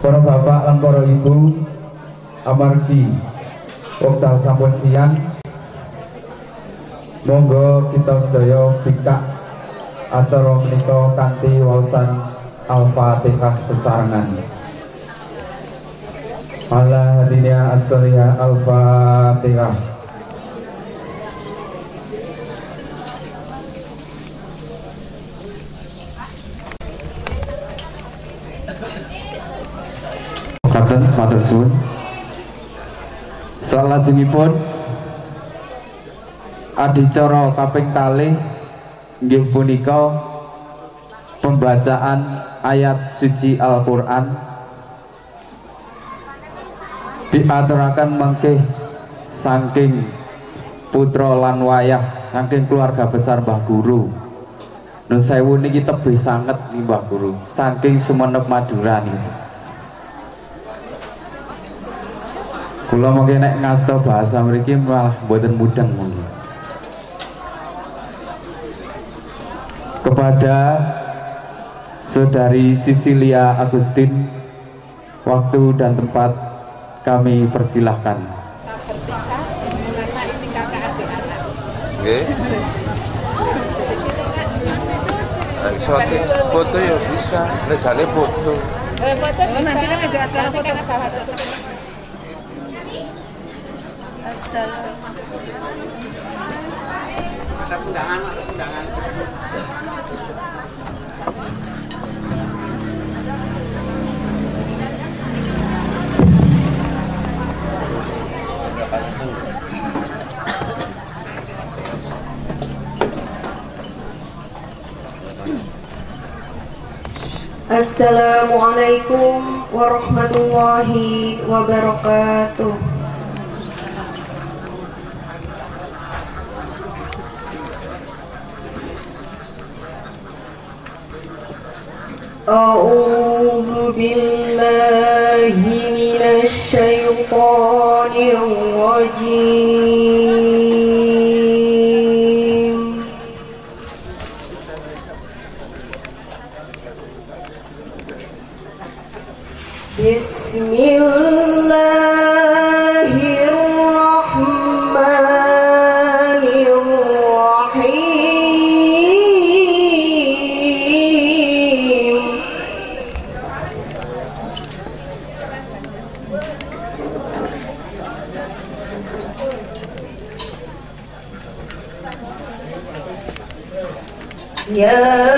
para bapak lan para ibu, amargi wekdal sampun siang, monggo kita sedaya bikak acara menika kanthi waosan Al-Fatihah sesarengan. Ala hadiniya as-salihah Al-Fatihah. Katen matur suwun. Salajengipun adicara kaping kalih inggih punika pembacaan ayat suci Al-Qur'an diaturaken mangke saking putra lan wayah saking keluarga besar Mbah Guru. Nun sewu niki tebih sanget nih Mbah Guru, saking Sumenep Madura niki. Kula mungkin nek ngasta bahasa mriki malah mboten mudeng mungkin. Kepada Saudari Sisilia Agustin, waktu dan tempat kami persilahkan. Nggih. Soalnya foto ya bisa, nek jane foto. Foto nanti kan ada acara foto. Ada undangan. Assalamualaikum warahmatullahi wabarakatuh. A'udzu billahi minasy syaithanir rajim. Bismillahirrahmanirrahim. Ya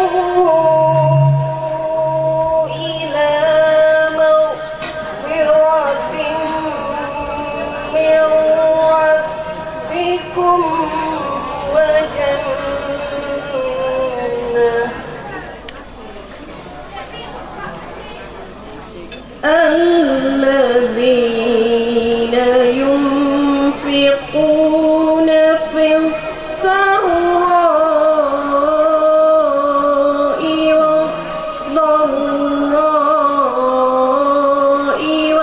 وسارعوا إلى مغفرة الذين ينفقون في السراء والضراء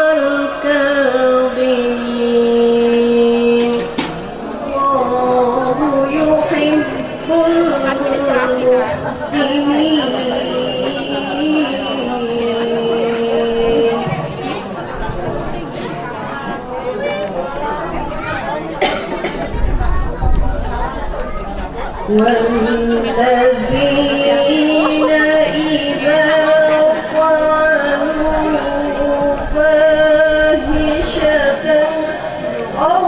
والكاظمين والله يحب المحسنين. والذين إذا فعلوا فاحشة أو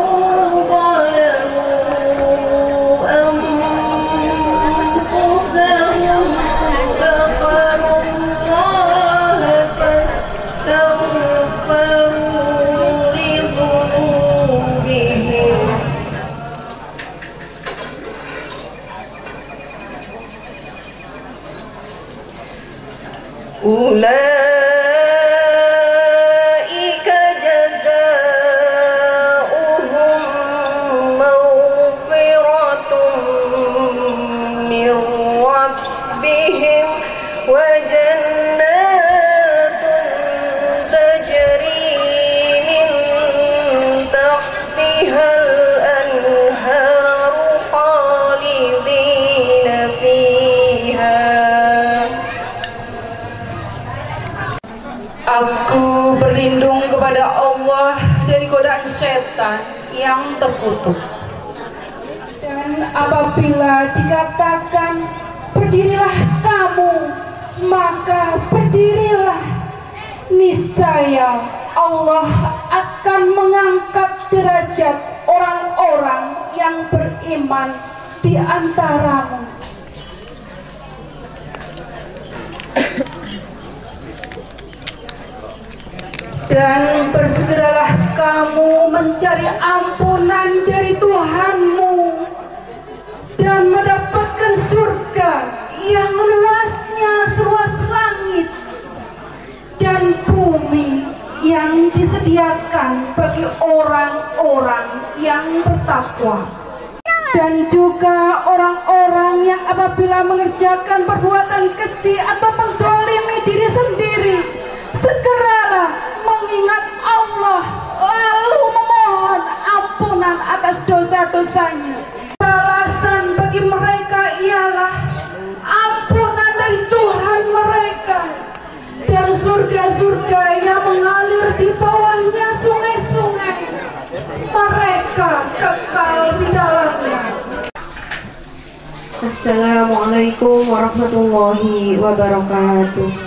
ظلموا أنفسهم ذكروا الله فاستغفروا لذنوبهم أولئك جزاؤهم مغفرة من ربهم وجنات تجري من تحتها الأنهار خالدين فيها. Aku berlindung kepada Allah dari godaan setan yang terkutuk. Dan apabila dikatakan berdirilah kamu, maka berdirilah. Niscaya Allah akan mengangkat derajat orang-orang yang beriman di antaramu. Dan bersegeralah kamu mencari ampunan dari Tuhanmu dan mendapatkan surga yang luasnya seluas langit dan bumi yang disediakan bagi orang-orang yang bertakwa. Dan juga orang-orang yang apabila mengerjakan perbuatan keji atau menzalimi diri sendiri, segeralah mengingat Allah lalu memohon ampunan atas dosa-dosanya. Balasan bagi mereka ialah ampunan dari Tuhan mereka dan surga-surga yang mengalir di bawahnya sungai-sungai. Mereka kekal di dalamnya. Assalamualaikum warahmatullahi wabarakatuh.